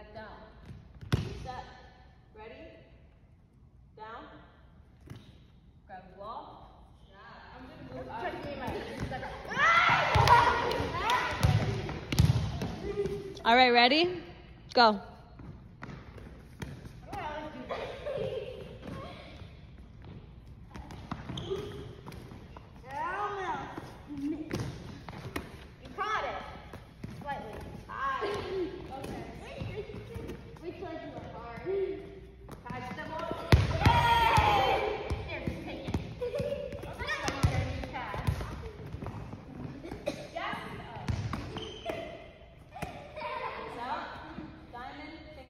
back down. Set. Ready? Down. Grab the ball. I'm gonna move out. All right, ready? Go.